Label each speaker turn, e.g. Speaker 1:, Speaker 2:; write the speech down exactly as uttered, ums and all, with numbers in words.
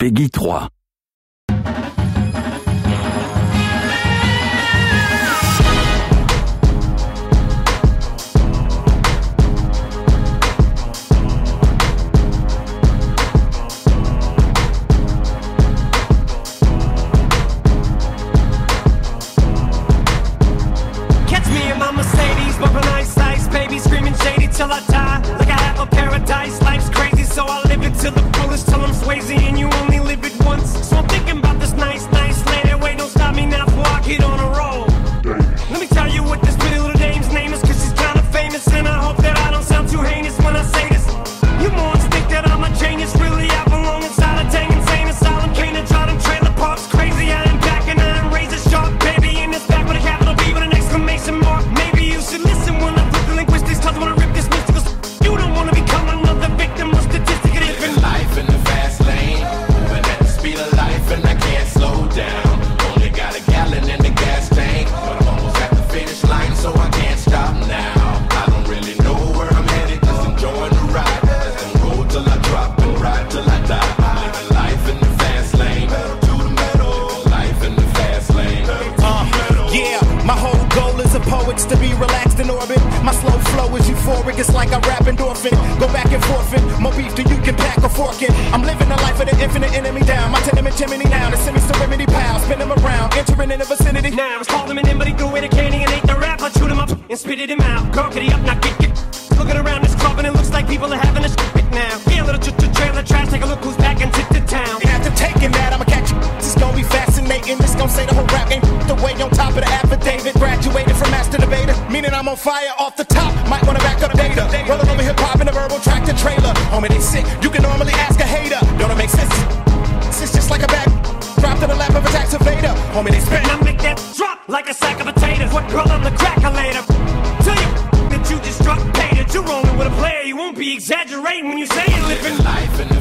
Speaker 1: Peggy trois.
Speaker 2: Till I die, like I have a paradise. Life's crazy, so I live it to the fullest till I'm Swayze, and you only live it once. So I'm thinking about this nice, nice lady. Wait, don't stop me now before I get on a roll. Let me tell you what this pretty little dame's name is, cause she's kinda famous, and I hope that I don't sound too heinous when I say this. You morons think that I'm a genius, really I belong inside a dang insane asylum. Can't enjoy them trailer parks, crazy. I am back and I am razor sharp, baby, and it's back with a capital B with an exclamation mark. Maybe you should listen when I put the linguistics, cause I wanna rip this mystical. You don't wanna become another victim of statistic.
Speaker 3: Living life in the fast lane, moving at the speed of life and I can't slow down. Only got a gallon in the gas tank, but I'm almost at the finish line, so I can't stop now. I don't really know where I'm headed, just enjoying the ride. Let them roll till I drop and ride till I die. I'm living life in the fast lane, metal to the metal. Living life in the fast lane.
Speaker 4: Uh, yeah, my whole goal as a poet's to be relaxed in orbit. My slow flow is euphoric, it's like I rap endorphin. Go back and forth it, more beef than you can pack or fork it. I'm living the life of the infinite enemy down. My tenement chimney now, the semi-serenity pal. Spin them around, entering in the vicinity.
Speaker 2: Now it's called him an in, but he threw away the candy and ate the rap. I chewed him up and spitted him out. Gurkity up, now get get. Looking around this club and it looks like people are having a shit now. Yeah, little ch ch trailer trash, take a look who's back and to town.
Speaker 4: After taking that, I'ma catch you. This gon' be fascinating. This gon' say the whole rap game the way on top of the affidavit. Graduated from master debater, meaning I'm on fire off the top. Might wanna back up the data. Rolling over hip hop in a verbal tractor trailer. Homie, they sick. You can normally ask a hater. Don't it make sense? It's just like a bag dropped in the lap of a tax evader. Homie, they spit.
Speaker 2: Now make that drop like a sack of potatoes. What girl on the cracker later? Tell you that you just struck paid it. You're rolling with a player. You won't be exaggerating when you say it.
Speaker 3: Living life in the